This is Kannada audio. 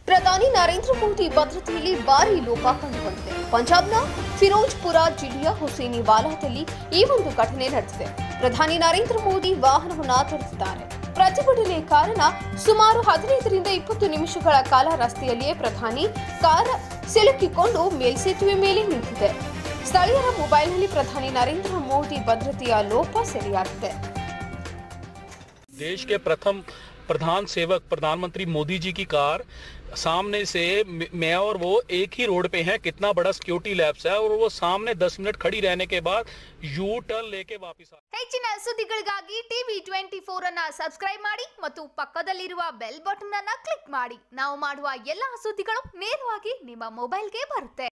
ಪ್ರಧಾನಿ ನರೇಂದ್ರ ಮೋದಿ ಭದ್ರತೆಯಲ್ಲಿ ಭಾರೀ ಲೋಪ ಕಂಡುಬಂದಿದೆ. ಪಂಜಾಬ್ನ ಫಿರೋಜ್ಪುರ ಜಿಲ್ಲೆಯ ಹುಸೇನಿವಾಲಾದಲ್ಲಿ ಈ ಒಂದು ಘಟನೆ ನಡೆದಿದೆ. ಪ್ರಧಾನಿ ನರೇಂದ್ರ ಮೋದಿ ವಾಹನವನ್ನು ತಡೆದಿದ್ದಾರೆ. ಪ್ರತಿಭಟನೆ ಕಾರಣ ಸುಮಾರು 15 ರಿಂದ 20 ನಿಮಿಷಗಳ ಕಾಲ ರಸ್ತೆಯಲ್ಲಿಯೇ ಪ್ರಧಾನಿ ಕಾರ್ ಸಿಲುಕಿಕೊಂಡು ಮೇಲ್ಸೇತುವೆ ಮೇಲೆ ನಿಂತಿದೆ. ಸ್ಥಳೀಯರ ಮೊಬೈಲ್ನಲ್ಲಿ ಪ್ರಧಾನಿ ನರೇಂದ್ರ ಮೋದಿ ಭದ್ರತೆಯ ಲೋಪ ಸೆರೆಯಾಗಿದೆ. देश के प्रथम प्रधान सेवक प्रधानमंत्री मोदी जी की कार सामने से मैं और वो एक ही रोड पे हैं. कितना बड़ा सिक्योरिटी लैब्स है और वो सामने 10 मिनट खड़ी रहने के बाद यू टर्न लेके वापस आ. ಹೆಚ್ಚಿನ ಸುದ್ದಿಗಳಿಗಾಗಿ ಟಿವಿ 24 ಅನ್ನು ಸಬ್ಸ್ಕ್ರೈಬ್ ಮಾಡಿ ಮತ್ತು ಪಕ್ಕದಲ್ಲಿರುವ ಬೆಲ್ ಬಟನ್ ಅನ್ನು ಕ್ಲಿಕ್ ಮಾಡಿ. ನಾವು ಮಾಡುವ ಎಲ್ಲಾ ಸುದ್ದಿಗಳು ನೇರವಾಗಿ ನಿಮ್ಮ ಮೊಬೈಲ್ಗೆ ಬರುತ್ತೆ.